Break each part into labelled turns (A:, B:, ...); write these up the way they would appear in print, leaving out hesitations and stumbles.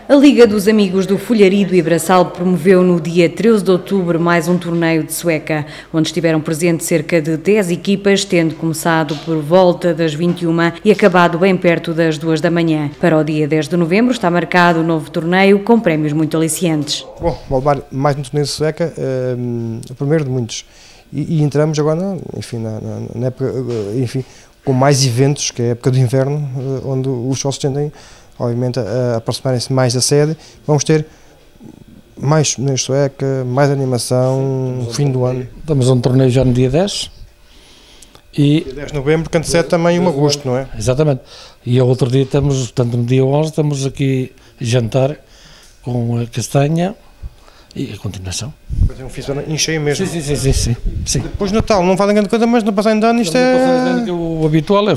A: A Liga dos Amigos do Folharido e Braçal promoveu no dia 13 de outubro mais um torneio de sueca, onde estiveram presentes cerca de 10 equipas, tendo começado por volta das 21 e acabado bem perto das 2 da manhã. Para o dia 10 de novembro está marcado um novo torneio com prémios muito alicientes.
B: Bom, vou levar mais um torneio de sueca, o primeiro de muitos. E entramos agora, na época, com mais eventos, que é a época do inverno, onde os sócios tendem, obviamente, a aproximarem-se mais da sede. Vamos ter mais torneios sueca, mais animação, no fim do ano.
C: Estamos a um torneio já no dia 10.
B: E 10 de novembro, que antecede também 1 de agosto, não é?
C: Exatamente. E ao outro dia estamos, portanto, no dia 11, estamos aqui a jantar com a castanha e a continuação.
B: É um fim de semana em cheio mesmo.
C: Sim.
B: Depois de Natal, não fazem grande coisa, mas na passagem de ano isto é...
C: O habitual é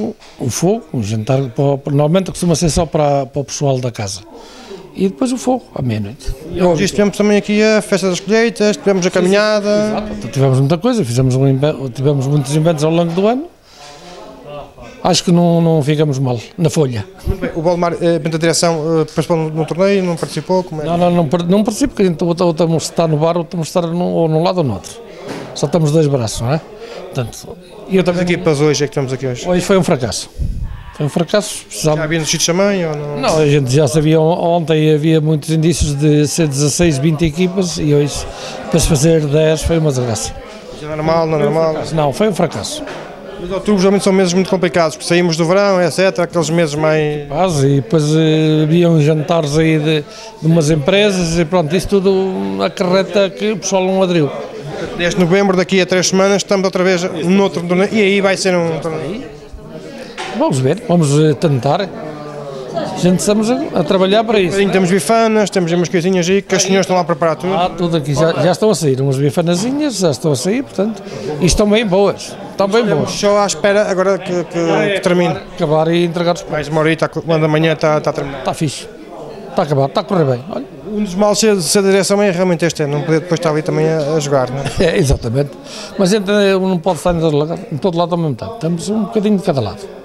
C: o jantar, normalmente costuma ser só para o pessoal da casa. E depois o fogo, à meia-noite.
B: Tivemos também aqui a festa das colheitas, tivemos a caminhada...
C: Exato, tivemos muita coisa, tivemos muitos eventos ao longo do ano. Acho que não ficamos mal, na folha.
B: Muito bem. O Valdemar, da direção, participou no torneio, não participou? Como é?
C: Não participo, porque a gente ou estamos a estar no bar ou estamos a estar ou num lado ou no outro. Só estamos 2 braços, não é? Portanto,
B: eu também... As equipas hoje, é que estamos aqui hoje?
C: Hoje foi um fracasso. Foi um fracasso.
B: Já havia nos sítios também? Ou não?
C: Não, a gente já sabia, ontem havia muitos indícios de ser 16, 20 equipas e hoje, para se fazer 10, foi uma desgraça.
B: Não é normal, não é normal?
C: Não, foi um fracasso.
B: Os outubros geralmente são meses muito complicados, porque saímos do verão, etc., aqueles meses mais...
C: E depois haviam jantares aí de umas empresas e pronto, isso tudo acarreta que o pessoal não aderiu.
B: 10 de novembro, daqui a 3 semanas, estamos outra vez noutro torneio, e aí vai ser um torneio.
C: Vamos ver, vamos tentar. A gente estamos a trabalhar para isso.
B: Temos bifanas, temos umas coisinhas aí, que as senhoras estão lá a preparar tudo.
C: Tudo aqui, já estão a sair, umas bifanazinhas, já estão a sair, portanto, e estão bem boas. Estão bem boas.
B: Só à espera agora que termine.
C: Acabar e entregar os
B: mais uma horita, quando amanhã está terminado.
C: Está fixe. Está a acabar, está a correr bem. Olha.
B: Um dos males de ser da direção é realmente este ano, não poder depois estar ali também a jogar, não é?
C: Exatamente. Mas a gente não pode estar em todo lado ao mesmo tempo. Temos um bocadinho de cada lado.